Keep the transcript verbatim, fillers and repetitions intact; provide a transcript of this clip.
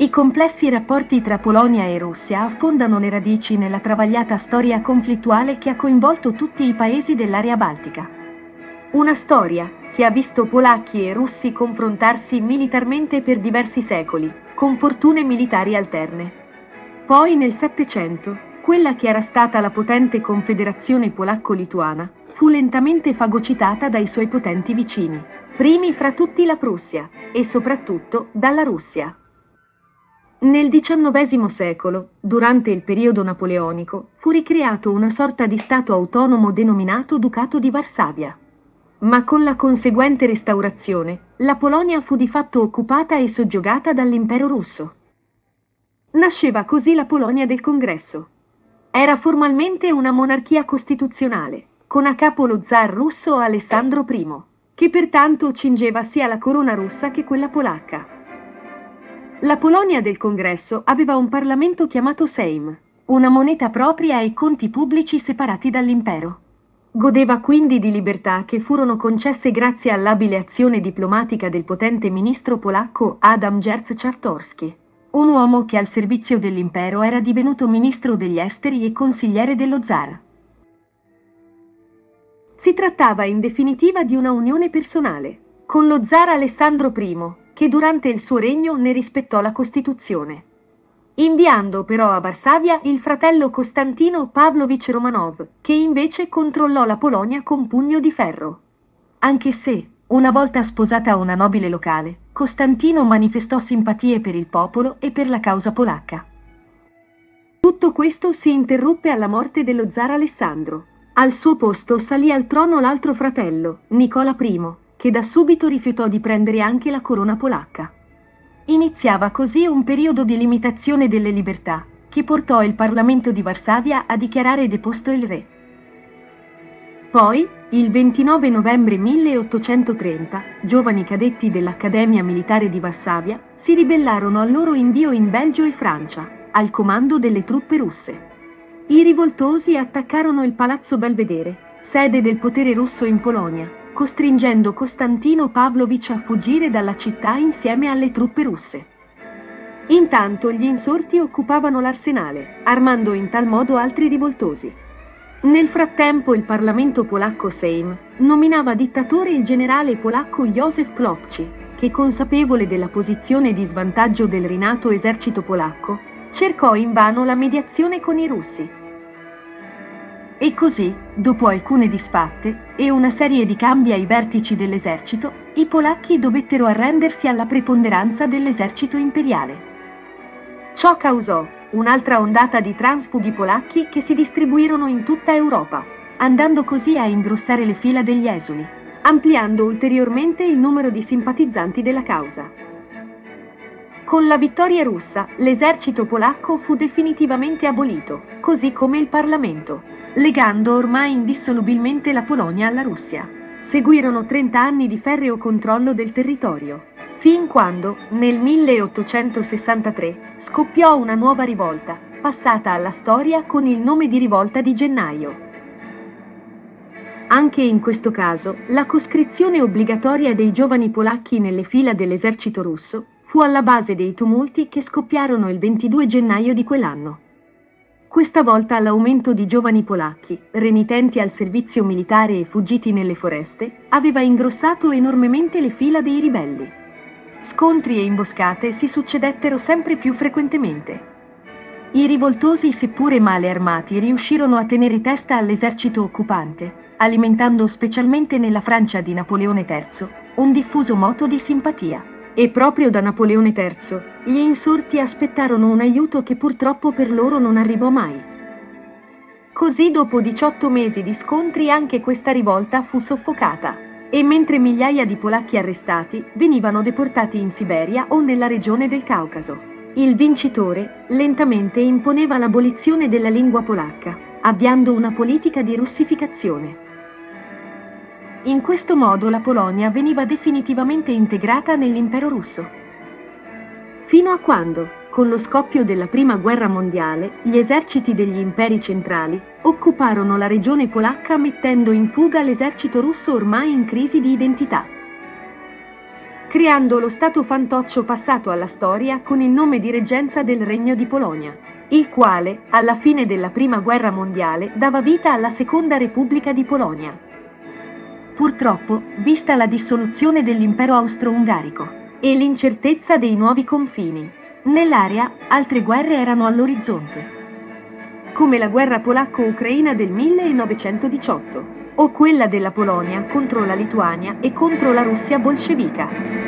I complessi rapporti tra Polonia e Russia affondano le radici nella travagliata storia conflittuale che ha coinvolto tutti i paesi dell'area baltica. Una storia che ha visto polacchi e russi confrontarsi militarmente per diversi secoli, con fortune militari alterne. Poi nel Settecento, quella che era stata la potente confederazione polacco-lituana, fu lentamente fagocitata dai suoi potenti vicini, primi fra tutti la Prussia e soprattutto dalla Russia. Nel diciannovesimo secolo, durante il periodo napoleonico, fu ricreato una sorta di stato autonomo denominato Ducato di Varsavia. Ma con la conseguente restaurazione, la Polonia fu di fatto occupata e soggiogata dall'impero russo. Nasceva così la Polonia del Congresso. Era formalmente una monarchia costituzionale, con a capo lo zar russo Alessandro primo, che pertanto cingeva sia la corona russa che quella polacca. La Polonia del Congresso aveva un Parlamento chiamato Sejm, una moneta propria e conti pubblici separati dall'impero. Godeva quindi di libertà che furono concesse grazie all'abile azione diplomatica del potente ministro polacco Adam Giertz-Czartoryski, un uomo che al servizio dell'impero era divenuto ministro degli esteri e consigliere dello zar. Si trattava in definitiva di una unione personale, con lo zar Alessandro primo, che durante il suo regno ne rispettò la Costituzione, inviando però a Varsavia il fratello Costantino Pavlovich Romanov, che invece controllò la Polonia con pugno di ferro. Anche se, una volta sposata una nobile locale, Costantino manifestò simpatie per il popolo e per la causa polacca. Tutto questo si interruppe alla morte dello zar Alessandro. Al suo posto salì al trono l'altro fratello, Nicola primo, che da subito rifiutò di prendere anche la corona polacca. Iniziava così un periodo di limitazione delle libertà, che portò il Parlamento di Varsavia a dichiarare deposto il re. Poi, il ventinove novembre milleottocentotrenta, giovani cadetti dell'Accademia Militare di Varsavia si ribellarono al loro invio in Belgio e Francia, al comando delle truppe russe. I rivoltosi attaccarono il Palazzo Belvedere, sede del potere russo in Polonia, costringendo Costantino Pavlovich a fuggire dalla città insieme alle truppe russe. Intanto gli insorti occupavano l'arsenale, armando in tal modo altri rivoltosi. Nel frattempo il Parlamento polacco Sejm nominava dittatore il generale polacco Józef Klopci, che consapevole della posizione di svantaggio del rinato esercito polacco, cercò invano la mediazione con i russi. E così, dopo alcune disfatte e una serie di cambi ai vertici dell'esercito, i polacchi dovettero arrendersi alla preponderanza dell'esercito imperiale. Ciò causò un'altra ondata di transfughi polacchi che si distribuirono in tutta Europa, andando così a ingrossare le fila degli esuli, ampliando ulteriormente il numero di simpatizzanti della causa. Con la vittoria russa, l'esercito polacco fu definitivamente abolito, così come il Parlamento, legando ormai indissolubilmente la Polonia alla Russia. Seguirono trenta anni di ferreo controllo del territorio, fin quando, nel milleottocentosessantatré, scoppiò una nuova rivolta, passata alla storia con il nome di Rivolta di Gennaio. Anche in questo caso, la coscrizione obbligatoria dei giovani polacchi nelle fila dell'esercito russo fu alla base dei tumulti che scoppiarono il ventidue gennaio di quell'anno. Questa volta l'aumento di giovani polacchi, renitenti al servizio militare e fuggiti nelle foreste, aveva ingrossato enormemente le fila dei ribelli. Scontri e imboscate si succedettero sempre più frequentemente. I rivoltosi, seppure male armati, riuscirono a tenere testa all'esercito occupante, alimentando specialmente nella Francia di Napoleone terzo un diffuso moto di simpatia. E proprio da Napoleone terzo, gli insorti aspettarono un aiuto che purtroppo per loro non arrivò mai. Così dopo diciotto mesi di scontri anche questa rivolta fu soffocata, e mentre migliaia di polacchi arrestati venivano deportati in Siberia o nella regione del Caucaso, il vincitore lentamente imponeva l'abolizione della lingua polacca, avviando una politica di russificazione. In questo modo la Polonia veniva definitivamente integrata nell'impero russo. Fino a quando, con lo scoppio della Prima Guerra Mondiale, gli eserciti degli imperi centrali occuparono la regione polacca mettendo in fuga l'esercito russo ormai in crisi di identità. creando lo stato fantoccio passato alla storia con il nome di reggenza del Regno di Polonia, il quale, alla fine della Prima Guerra Mondiale, dava vita alla Seconda Repubblica di Polonia. Purtroppo, vista la dissoluzione dell'impero austro-ungarico e l'incertezza dei nuovi confini, nell'area altre guerre erano all'orizzonte, come la guerra polacco-ucraina del millenovecentodiciotto o quella della Polonia contro la Lituania e contro la Russia bolscevica.